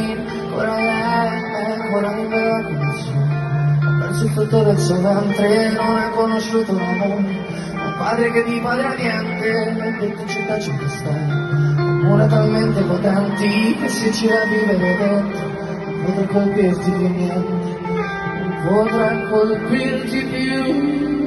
cammini, ora lei, ora mi beva come su. Ho perso il frutto del suo ventre, non hai conosciuto l'amore. Un padre che ti padre a niente, mi ha detto in città ci può stare. Amore talmente potenti che se ci va a vivere dentro, non potrà colpirti più niente, non potrà colpirti più.